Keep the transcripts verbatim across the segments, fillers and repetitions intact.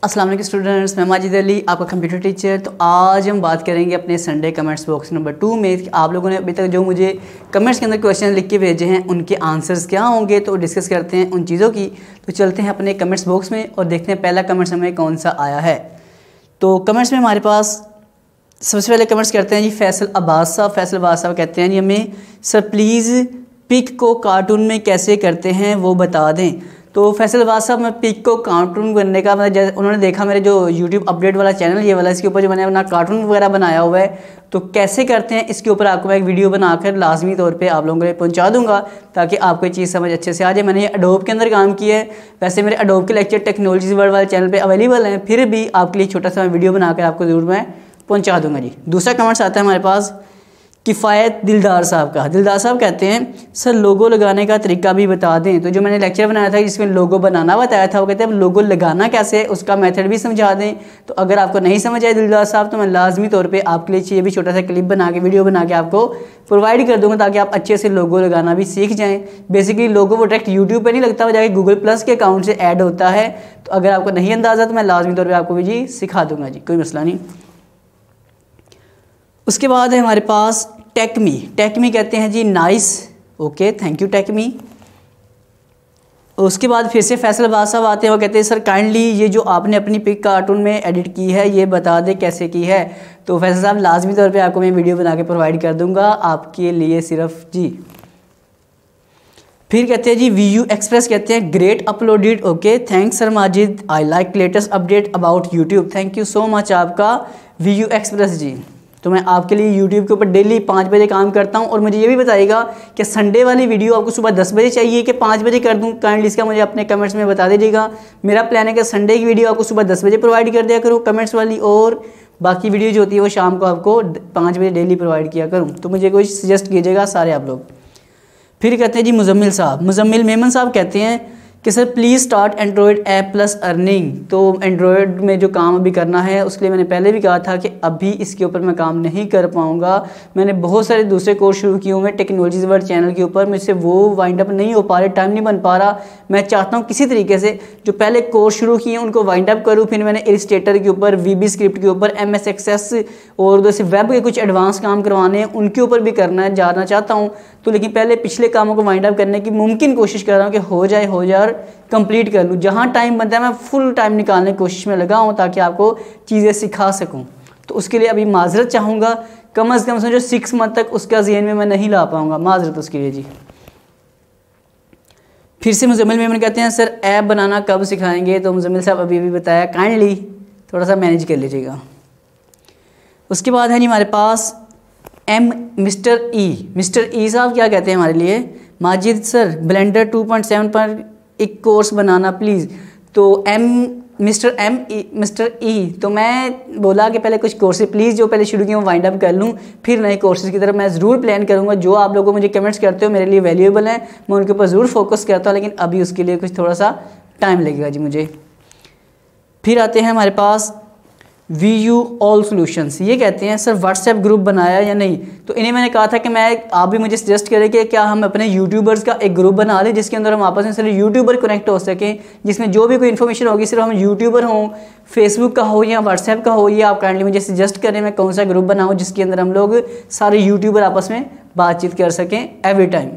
अस्सलाम वालेकुम स्टूडेंट्स, मैं माजिद अली आपका कंप्यूटर टीचर। तो आज हम बात करेंगे अपने Sunday comments box number two में। आप लोगों ने अभी तक जो मुझे कमेंट्स के अंदर क्वेश्चन लिख के भेजे हैं उनके आंसर्स क्या होंगे, तो डिस्कस करते हैं उन चीज़ों की। तो चलते हैं अपने कमेंट्स बॉक्स में और देखते हैं पहला कमेंट्स हमें कौन सा आया है। तो कमेंट्स में हमारे पास सबसे पहले कमेंट्स करते हैं जी फैसल अब्बास साहब। फैसल अब्बास साहब कहते हैं जी हमें सर प्लीज़ पिक को कार्टून में कैसे करते हैं वो बता दें। तो फैसल अब्बास साहब, मैं पिक को कार्टून करने का मतलब जैसे उन्होंने देखा मेरे जो यूट्यूब अपडेट वाला चैनल ये वाला, इसके ऊपर जो मैंने अपना कार्टून वगैरह बनाया हुआ है, तो कैसे करते हैं इसके ऊपर आपको मैं एक वीडियो बनाकर लाजमी तौर पे आप लोगों को पहुंचा दूंगा ताकि आपको ये चीज़ समझ अच्छे से आ जाए। मैंने ये अडोब के अंदर काम किया है, वैसे मेरे अडोब के लेक्चर टेक्नोलॉजीज वर्ल्ड वाले चैनल पर अवेलेबल हैं, फिर भी आपके लिए छोटा सा मैं वीडियो बनाकर आपको ज़रूर मैं पहुँचा दूँगा जी। दूसरा कमेंट्स आता है हमारे पास किफ़ायत दिलदार साहब का। दिलदार साहब कहते हैं सर लोगो लगाने का तरीका भी बता दें। तो जो मैंने लेक्चर बनाया था जिसमें लोगो बनाना बताया था, वो कहते हैं लोगो लगाना कैसे है उसका मेथड भी समझा दें। तो अगर आपको नहीं समझ आए दिलदार साहब, तो मैं लाजमी तौर पे आपके लिए ये भी छोटा सा क्लिप बना के वीडियो बना के आपको प्रोवाइड कर दूँगा ताकि आप अच्छे से लोगो लगाना भी सीख जाएँ। बेसिकली लोगो वो डायरेक्ट यूट्यूब पर नहीं लगता, वो जाके गूगल प्लस के अकाउंट से ऐड होता है। तो अगर आपको नहीं अंदाज़ा तो मैं लाजमी तौर पर आपको भी जी सिखा दूँगा जी, कोई मसला नहीं। उसके बाद है हमारे पास टेकमी। टेकमी कहते हैं जी nice, okay thank you Tech Me. उसके बाद फिर से फैसल अब्बास साहब आते हैं, वो कहते हैं सर काइंडली ये जो आपने अपनी पिक कार्टून में एडिट की है ये बता दें कैसे की है। तो फैसल साहब लाजमी तौर पे आपको मैं वीडियो बना के प्रोवाइड कर दूंगा आपके लिए सिर्फ जी। फिर कहते हैं जी वी यू एक्सप्रेस कहते हैं great uploaded, okay thanks sir Majid, I like latest update about YouTube, thank you so much आपका वी यू एक्सप्रेस जी। तो मैं आपके लिए यूट्यूब के ऊपर डेली पाँच बजे काम करता हूं और मुझे ये भी बताइएगा कि संडे वाली वीडियो आपको सुबह दस बजे चाहिए कि पाँच बजे कर दूं, काइंडली इसका मुझे अपने कमेंट्स में बता दीजिएगा। मेरा प्लान है कि संडे की वीडियो आपको सुबह दस बजे प्रोवाइड कर दिया करूँ कमेंट्स वाली, और बाकी वीडियो जो होती है वो शाम को आपको पाँच बजे डेली प्रोवाइड किया करूँ। तो मुझे कोई सजेस्ट कीजिएगा सारे आप लोग। फिर कहते हैं जी मुजम्मिल साहब, मुजम्मिल मेमन साहब कहते हैं कि sir please start Android app plus earning. तो एंड्रॉयड में जो काम अभी करना है उसके लिए मैंने पहले भी कहा था कि अभी इसके ऊपर मैं काम नहीं कर पाऊंगा। मैंने बहुत सारे दूसरे कोर्स शुरू किए हुए टेक्नोलॉजीज वर्ल्ड चैनल के ऊपर, मुझसे वो वाइंड अप नहीं हो पा रहे, टाइम नहीं बन पा रहा। मैं चाहता हूँ किसी तरीके से जो पहले कोर्स शुरू किए उनको वाइंड अप करूँ। फिर मैंने इलस्ट्रेटर के ऊपर, वीबी स्क्रिप्ट के ऊपर, एम एस एक्सेस और जैसे वेब के कुछ एडवांस काम करवाने हैं उनके ऊपर भी करना है, जाना चाहता हूँ। तो लेकिन पहले पिछले कामों को वाइंड अप करने की मुमकिन कोशिश कर रहा हूँ कि हो जाए हो जाए कंप्लीट कर लूँ। जहाँ टाइम बनता है मैं फुल टाइम निकालने की कोशिश में लगा हूँ ताकि आपको चीज़ें सिखा सकूँ। तो उसके लिए अभी माजरत चाहूँगा, कम अज़ कम समझो सिक्स मंथ तक उसका ज़हन में मैं नहीं ला पाऊँगा, माजरत उसके लिए जी। फिर से मुजम्मिल मेमन कहते हैं सर ऐप बनाना कब सिखाएंगे। तो मुजम्मिल साहब अभी भी बताया, काइंडली थोड़ा सा मैनेज कर लीजिएगा। उसके बाद है जी हमारे पास M mister E. Mister E साहब क्या कहते हैं हमारे लिए, Majid sir Blender two point seven पर एक कोर्स बनाना प्लीज़। तो M mister M E mister E तो मैं बोला कि पहले कुछ कोर्सेज प्लीज़ जो पहले शुरू किए वो वाइंड अप कर लूँ, फिर नए कोर्सेज की तरफ मैं ज़रूर प्लान करूँगा। जो आप लोगों मुझे कमेंट्स करते हो मेरे लिए वैल्यूएबल हैं, मैं उनके ऊपर ज़रूर फोकस करता हूँ, लेकिन अभी उसके लिए कुछ थोड़ा सा टाइम लगेगा जी मुझे। फिर आते हैं हमारे पास वी यू ऑल सोल्यूशंस। ये कहते हैं सर व्हाट्सएप ग्रुप बनाया या नहीं। तो इन्हें मैंने कहा था कि मैं आप भी मुझे सजेस्ट करें कि क्या हम अपने यूट्यूबर्स का एक ग्रुप बना लें जिसके अंदर हम आपस में सिर्फ यूट्यूबर कनेक्ट हो सकें, जिसमें जो भी कोई इन्फॉर्मेशन होगी सिर्फ हम यूट्यूबर हों, फेसबुक का हो या व्हाट्सएप का हो। ये आप काइंडली मुझे सजेस्ट करें मैं कौन सा ग्रुप बनाऊँ जिसके अंदर हम लोग सारे यूट्यूबर आपस में बातचीत कर सकें एवरी टाइम।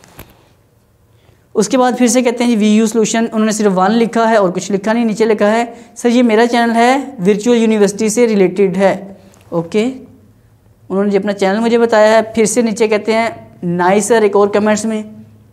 उसके बाद फिर से कहते हैं जी वी यू सोल्यूशन, उन्होंने सिर्फ वन लिखा है और कुछ लिखा नहीं, नीचे लिखा है सर ये मेरा चैनल है वर्चुअल यूनिवर्सिटी से रिलेटेड है, ओके उन्होंने जी अपना चैनल मुझे बताया है। फिर से नीचे कहते हैं नाइस सर, एक और कमेंट्स में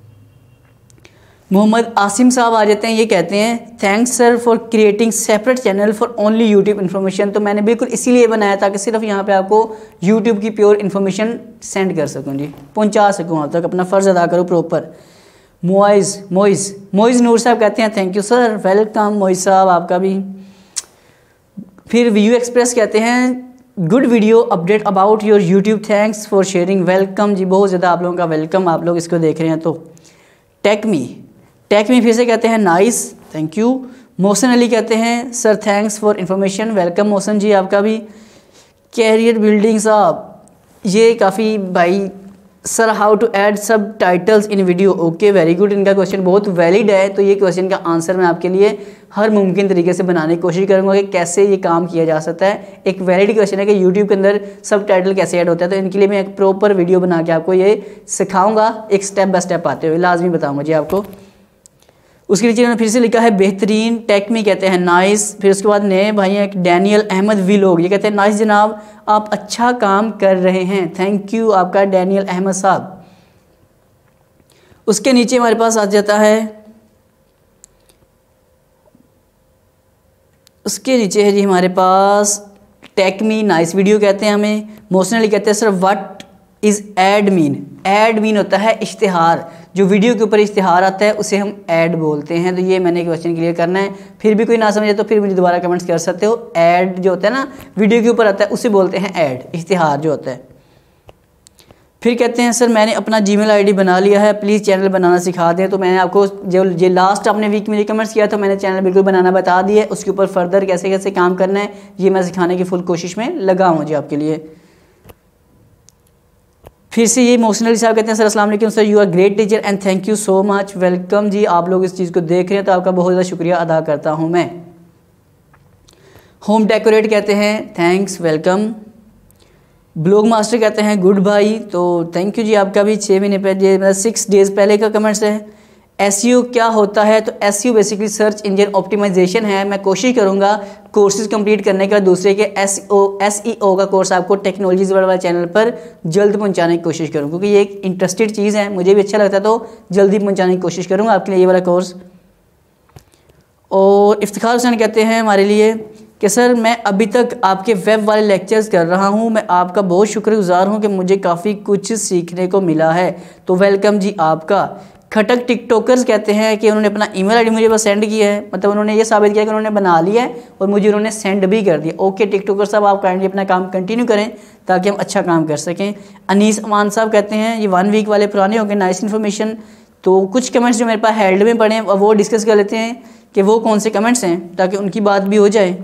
मोहम्मद आसिम साहब आ जाते हैं, ये कहते हैं thanks sir for creating separate channel for only YouTube information. तो मैंने बिल्कुल इसीलिए बनाया ताकि सिर्फ यहाँ पे आपको यूट्यूब की प्योर इन्फॉर्मेशन सेंड कर सकूँ जी, पहुँचा सकूँ आप तक, अपना फ़र्ज़ अदा करूँ प्रॉपर। मोइज़ मोइज़ मोइज़ नूर साहब कहते हैं thank you sir, welcome Moiz sahab आपका भी। फिर वी यू एक्सप्रेस कहते हैं good video update about your YouTube, thanks for sharing, welcome ji, बहुत ज़्यादा आप लोगों का वेलकम, आप लोग इसको देख रहे हैं। तो टेकमी टेकमी फिर से कहते हैं nice, thank you. Mohsin Ali कहते हैं sir thanks for information, welcome Mohsin ji आपका भी। कैरियर बिल्डिंग साहब, ये काफ़ी भाई sir how to add subtitles in video. Okay very good, इनका क्वेश्चन बहुत वैलिड है। तो ये क्वेश्चन का आंसर मैं आपके लिए हर मुमकिन तरीके से बनाने की कोशिश करूंगा कि कैसे ये काम किया जा सकता है। एक वैलिड क्वेश्चन है कि यूट्यूब के अंदर सब टाइटल कैसे ऐड होता है। तो इनके लिए मैं एक प्रॉपर वीडियो बना के आपको ये सिखाऊंगा, एक स्टेप बाय स्टेप आते हुए लाजमी बताऊँगा जी आपको। उसके नीचे उन्होंने फिर से लिखा है बेहतरीन, टेक मी कहते हैं नाइस। फिर उसके बाद नए भाई हैं एक डैनियल अहमद व्लॉग, ये कहते हैं नाइस जनाब, आप अच्छा काम कर रहे हैं, थैंक यू आपका डैनियल अहमद साहब। उसके नीचे हमारे पास आ जाता है, उसके नीचे है जी हमारे पास टेक मी नाइस वीडियो कहते हैं हमें। मोशनली कहते हैं sir what is ad mean. Ad mean होता है इश्तिहार, जो वीडियो के ऊपर इश्तिहार आता है उसे हम ऐड बोलते हैं। तो ये मैंने क्वेश्चन क्लियर करना है। फिर भी कोई ना समझे तो फिर मुझे दोबारा कमेंट्स कर सकते हो। ऐड जो होता है ना वीडियो के ऊपर आता है उसे बोलते हैं ऐड, इश्तिहार जो होता है। फिर कहते हैं सर मैंने अपना जीमेल आईडी बना लिया है, प्लीज़ चैनल बनाना सिखा दें। तो मैंने आपको जो ये लास्ट आपने वीक में कमेंट्स किया था, मैंने चैनल बिल्कुल बनाना बता दिया है। उसके ऊपर फर्दर कैसे कैसे काम करना है ये मैं सिखाने की फुल कोशिश में लगा हूँ जी आपके लिए। फिर से ये इमोशनली साहब कहते हैं सर अस्सलाम वालेकुम sir, you are great teacher and thank you so much. Welcome जी, आप लोग इस चीज़ को देख रहे हैं तो आपका बहुत ज़्यादा शुक्रिया अदा करता हूँ मैं। होम डेकोरेट कहते हैं थैंक्स वेलकम। ब्लॉग मास्टर कहते हैं गुड भाई, तो थैंक यू जी आपका भी। छः महीने पहले मतलब सिक्स डेज़ पहले का कमेंट्स है। एसईओ क्या होता है? तो SEO basically search engine optimization है। मैं कोशिश करूंगा कोर्सेज कंप्लीट करने का दूसरे के एसईओ एसईओ का कोर्स आपको टेक्नोलॉजीज वर्ल्ड वाले चैनल पर जल्द पहुंचाने की कोशिश करूँ, क्योंकि ये एक इंटरेस्टेड चीज़ है, मुझे भी अच्छा लगता है, तो जल्दी पहुंचाने की कोशिश करूँगा आपके लिए ये वाला कोर्स। और इफ्तिखार हुसैन कहते हैं हमारे लिए कि सर मैं अभी तक आपके वेब वाले लेक्चर्स कर रहा हूं, मैं आपका बहुत शुक्रगुजार हूं कि मुझे काफ़ी कुछ सीखने को मिला है। तो वेलकम जी आपका। खटक टिकटॉकर्स कहते हैं कि उन्होंने अपना ईमेल आईडी मुझे बस सेंड किया है, मतलब उन्होंने ये साबित किया कि उन्होंने बना लिया है और मुझे उन्होंने सेंड भी कर दिया। ओके टिकटॉकर साहब, आप काइंडली अपना काम कंटिन्यू करें ताकि हम अच्छा काम कर सकें। अनीस अमान साहब कहते हैं ये वन वीक वाले पुराने हो गए, नाइस इन्फॉर्मेशन। तो कुछ कमेंट्स जो मेरे पास हेल्ड में पड़े हैं वो डिस्कस कर लेते हैं कि वो कौन से कमेंट्स हैं ताकि उनकी बात भी हो जाए।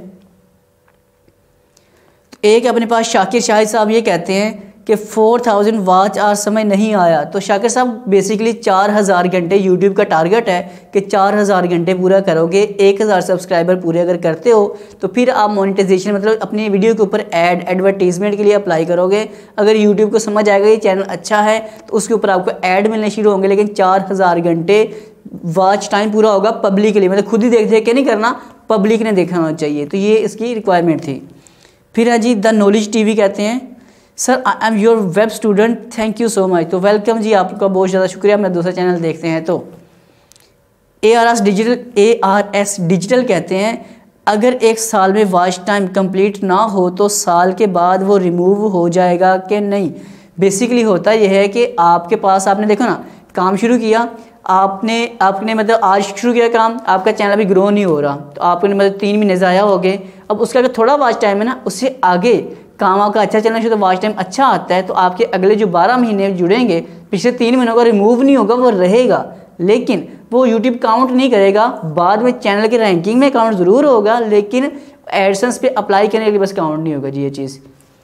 एक अपने पास शाकिर शाहिद साहब ये कहते हैं कि फोर थाउजेंड वाच आवर समय नहीं आया। तो शाकिर साहब बेसिकली चार हज़ार घंटे यूट्यूब का टारगेट है कि चार हज़ार घंटे पूरा करोगे, एक हज़ार सब्सक्राइबर पूरे अगर करते हो तो फिर आप मोनेटाइजेशन मतलब अपनी वीडियो के ऊपर ऐड एडवर्टीजमेंट के लिए अप्लाई करोगे। अगर यूट्यूब को समझ आएगा ये चैनल अच्छा है तो उसके ऊपर आपको ऐड मिलने शुरू होंगे। लेकिन चार हज़ार घंटे वाच टाइम पूरा होगा पब्लिक के लिए, मतलब खुद ही देख देख के नहीं करना, पब्लिक ने देखना होना चाहिए। तो ये इसकी रिक्वायरमेंट थी। फिर है जी द नॉलेज टीवी कहते हैं sir I am your web student, thank you so much. तो वेलकम जी आपका बहुत ज़्यादा शुक्रिया, मेरा दूसरा चैनल देखते हैं। तो A R S digital A R S digital कहते हैं अगर एक साल में वॉच टाइम कंप्लीट ना हो तो साल के बाद वो रिमूव हो जाएगा कि नहीं। बेसिकली होता यह है कि आपके पास आपने देखो ना काम शुरू किया, आपने आपने मतलब आज शुरू किया काम, आपका चैनल अभी ग्रो नहीं हो रहा, तो आपने मतलब तीन महीने ज़ाया हो गए। अब उसका अगर थोड़ा वॉच टाइम है ना, उससे आगे काम आपका अच्छा चलना शुरू, तो वॉच टाइम अच्छा आता है तो आपके अगले जो बारह महीने जुड़ेंगे, पिछले तीन महीनों का रिमूव नहीं होगा, वो रहेगा, लेकिन वो यूट्यूब काउंट नहीं करेगा। बाद में चैनल के रैंकिंग में काउंट ज़रूर होगा, लेकिन एडसेंस पे अप्लाई करने के लिए बस काउंट नहीं होगा जी ये चीज़।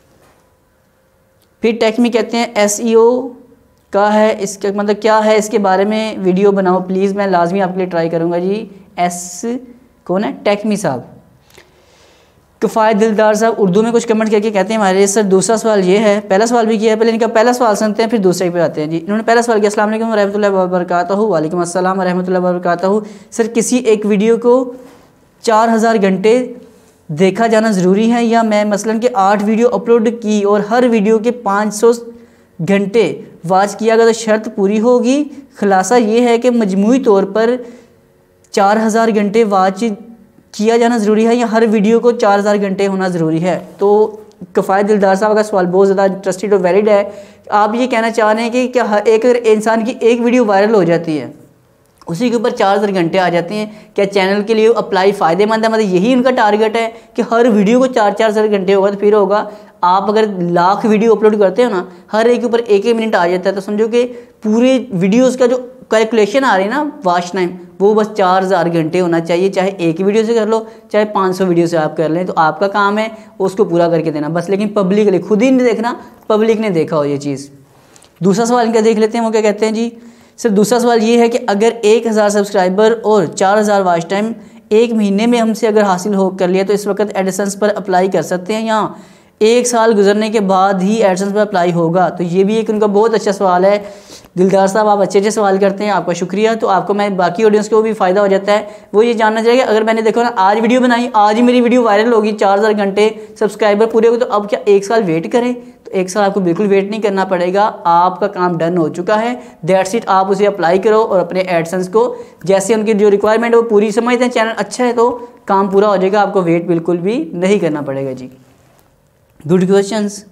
फिर टेक मी कहते हैं एसईओ का है, इसका मतलब क्या है, इसके बारे में वीडियो बनाओ प्लीज़, मैं लाजमी आपके लिए ट्राई करूँगा जी। एस कौन है? टेक मी साहब। किफ़ायत दिलदार साहब उर्दू में कुछ कमेंट करके कहते हैं हमारे सर दूसरा सवाल ये है, पहला सवाल भी किया है, पहले इनका पहला सवाल सुनते हैं फिर दूसरे पे आते हैं जी। इन्होंने पहला सवाल किया अस्सलाम वालेकुम रहमतुल्लाहि व बरकातहू। वालेकुम अस्सलाम रहमतुल्लाहि व बरकातहू। सर किसी एक वीडियो को चार हज़ार घंटे देखा जाना ज़रूरी है, या मैं मसलन कि आठ वीडियो अपलोड की और हर वीडियो के पाँच सौ घंटे वाच किया गया तो शर्त पूरी होगी? खुलासा ये है कि मजमूई तौर पर चार हज़ार घंटे वाच किया जाना ज़रूरी है या हर वीडियो को चार हज़ार घंटे होना ज़रूरी है। तो किफ़ायत दिलदार साहब का सवाल बहुत ज़्यादा इंटरेस्टेड और वैलिड है। आप ये कहना चाह रहे हैं कि क्या एक अगर इंसान की एक वीडियो वायरल हो जाती है उसी के ऊपर चार हज़ार घंटे आ जाते हैं, क्या चैनल के लिए अप्लाई फ़ायदेमंद है? मतलब यही उनका टारगेट है कि हर वीडियो को चार चार हज़ार घंटे होगा तो फिर होगा। आप अगर लाख वीडियो अपलोड करते हो ना, हर एक के ऊपर एक एक मिनट आ जाता है, तो समझो कि पूरे वीडियोस का जो कैलकुलेशन आ रही है ना वॉच टाइम, वो बस चार हज़ार घंटे होना चाहिए। चाहे एक वीडियो से कर लो, चाहे पाँच सौ वीडियो से आप कर लें, तो आपका काम है उसको पूरा करके देना बस। लेकिन पब्लिक ने खुद ही नहीं देखना, पब्लिक ने देखा हो ये चीज़। दूसरा सवाल इनका देख लेते हैं, वो क्या कहते हैं जी। सर दूसरा सवाल ये है कि अगर एक हज़ार सब्सक्राइबर और चार हज़ार वॉच टाइम एक महीने में हमसे अगर हासिल हो कर लिया तो इस वक्त एडिसन्स पर अप्लाई कर सकते हैं या एक साल गुजरने के बाद ही एडिसन्स पर अप्लाई होगा। तो ये भी एक उनका बहुत अच्छा सवाल है। दिलदार साहब आप अच्छे अच्छे सवाल करते हैं, आपका शुक्रिया। तो आपको मैं बाकी ऑडियंस को भी फ़ायदा हो जाता है, वो ये जानना चाहिए अगर मैंने देखो ना आज वीडियो बनाई, आज ही मेरी वीडियो वायरल होगी, चार हज़ार घंटे सब्सक्राइबर पूरे हो, तो अब क्या एक साल वेट करें? तो एक साल आपको बिल्कुल वेट नहीं करना पड़ेगा, आपका काम डन हो चुका है, दैट्स इट। आप उसे अप्लाई करो और अपने एडसेंस को जैसे उनकी जो रिक्वायरमेंट है वो पूरी समझते हैं, चैनल अच्छा है तो काम पूरा हो जाएगा, आपको वेट बिल्कुल भी नहीं करना पड़ेगा जी। Good questions.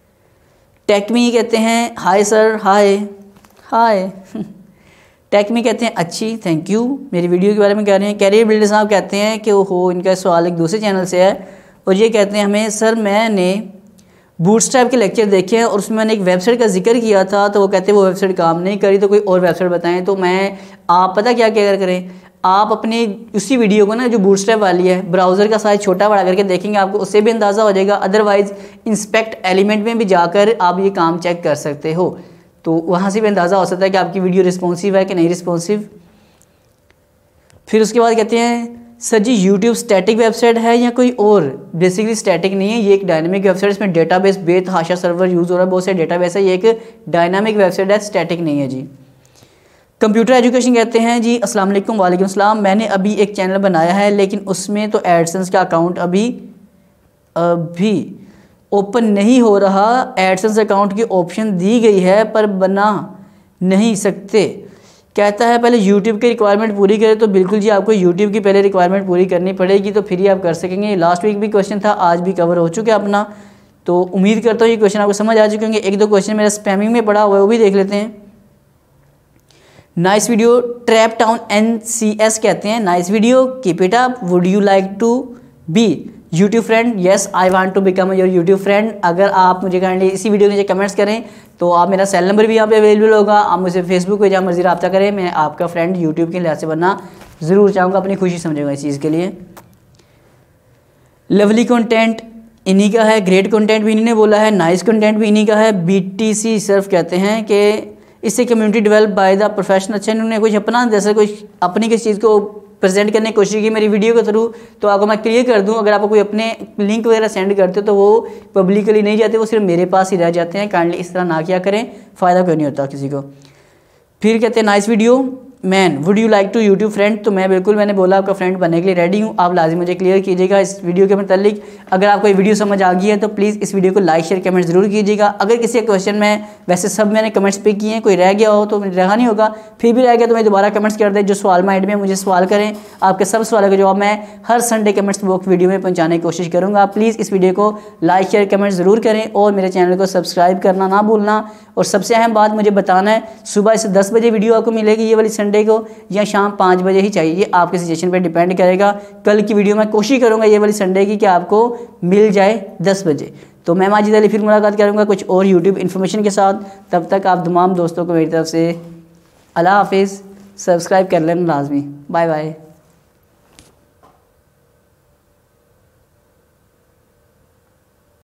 टेकमी कहते हैं हाय सर, हाय हाय। टेकमी कहते हैं अच्छी, थैंक यू। मेरी वीडियो के बारे में कह रहे हैं। कैरियर बिल्डर साहब कहते हैं कि हो इनका सवाल एक दूसरे चैनल से है और ये कहते हैं हमें सर मैंने बूटस्ट्रैप के लेक्चर देखे हैं और उसमें मैंने एक वेबसाइट का जिक्र किया था, तो वो कहते हैं वो वेबसाइट काम नहीं करी, तो कोई और वेबसाइट बताएं। तो मैं आप पता क्या क्या करें, आप अपने उसी वीडियो को ना जो बूटस्ट्रैप वाली है ब्राउज़र का साइज छोटा बड़ा करके देखेंगे, आपको उससे भी अंदाज़ा हो जाएगा। अदरवाइज़ इंस्पेक्ट एलिमेंट में भी जाकर आप ये काम चेक कर सकते हो, तो वहाँ से भी अंदाज़ा हो सकता है कि आपकी वीडियो रिस्पॉन्सिव है कि नहीं रिस्पॉन्सिव। फिर उसके बाद कहते हैं सर जी यूट्यूब स्टैटिक वेबसाइट है या कोई और? बेसिकली स्टैटिक नहीं है, ये एक डायनामिक वेबसाइट, इसमें डेटाबेस बेतहाशा सर्वर यूज़ हो रहा है, बहुत से डेटाबेस है, ये एक डायनामिक वेबसाइट है, स्टैटिक नहीं है जी। कंप्यूटर एजुकेशन कहते हैं जी अस्सलाम वालेकुम। वालेकुम सलाम। मैंने अभी एक चैनल बनाया है लेकिन उसमें तो एडसेंस का अकाउंट अभी अभी ओपन नहीं हो रहा, एडसेंस अकाउंट की ऑप्शन दी गई है पर बना नहीं सकते। कहता है पहले यूट्यूब की रिक्वायरमेंट पूरी करें, तो बिल्कुल जी आपको यूट्यूब की पहले रिक्वायरमेंट पूरी करनी पड़ेगी, तो फिर ही आप कर सकेंगे। लास्ट वीक भी क्वेश्चन था, आज भी कवर हो चुका है अपना, तो उम्मीद करता हूँ ये क्वेश्चन आपको समझ आ चुके होंगे। एक दो क्वेश्चन मेरा स्पैमिंग में पड़ा हुआ है, वो भी देख लेते हैं। Nice video. Trap town N C S कहते हैं nice video, keep it up, would you like to be YouTube friend? Yes I want to become your YouTube friend. अगर आप मुझे काइंडली इसी वीडियो के नीचे कमेंट्स करें तो आप मेरा सेल नंबर भी यहाँ पे अवेलेबल होगा, आप मुझे फेसबुक पे जहाँ मर्जी रब्ता करें, मैं आपका फ्रेंड यूट्यूब के लिहाज से बनना ज़रूर चाहूँगा, अपनी खुशी समझूंगा इस चीज़ के लिए। लवली कंटेंट इन्हीं का है, ग्रेट कंटेंट भी इन्हीं ने बोला है, नाइस कंटेंट भी इन्हीं का है। बी टी सी सर्फ कहते हैं कि इससे community develop by the professional. अच्छा इन्होंने कुछ अपना जैसे कुछ अपनी किसी चीज़ को प्रेजेंट करने की कोशिश की मेरी वीडियो के थ्रू, तो आपको मैं क्लियर कर दूं, अगर आपको कोई अपने लिंक वगैरह सेंड करते हो तो वो पब्लिकली नहीं जाते, वो सिर्फ मेरे पास ही रह जाते हैं। काइंडली इस तरह ना किया करें, फ़ायदा कोई नहीं होता किसी को। फिर कहते हैं nice video man, would you like to YouTube friend? तो मैं बिल्कुल मैंने बोला आपका फ्रेंड बनने के लिए रेडी हूँ, आप लाजिम मुझे क्लियर कीजिएगा इस वीडियो के मतलब। अगर आपको ये वीडियो समझ आ गई है तो प्लीज़ इस वीडियो को लाइक शेयर कमेंट ज़रूर कीजिएगा। अगर किसी क्वेश्चन में वैसे सब मैंने कमेंट्स पे किए हैं, कोई रह गया हो तो रहा नहीं होगा, फिर भी रह गया तो मैं दोबारा कमेंट्स कर दें, जो सवाल माइंड में मुझे सवाल करें, आपके सब सवालों का जवाब मैं हर संडे कमेंट्स बॉक्स वीडियो में पहुँचाने की कोशिश करूँगा। प्लीज़ इस वीडियो को लाइक शेयर कमेंट ज़रूर करें और मेरे चैनल को सब्सक्राइब करना ना भूलना। और सबसे अहम बात मुझे बताना है, सुबह से दस बजे वीडियो आपको मिलेगी ये वाली संडे को या शाम पाँच बजे ही चाहिए, ये आपके सिचुएशन पे डिपेंड करेगा। कल की वीडियो मैं कोशिश करूँगा ये वाली संडे की कि आपको मिल जाए दस बजे। तो मैं माजिद अली फिर मुलाकात करूँगा कुछ और यूट्यूब इन्फॉर्मेशन के साथ। तब तक आप तमाम दोस्तों को मेरी तरफ से अल्लाह हाफिज़, सब्सक्राइब कर लेना लाजमी। Bye bye.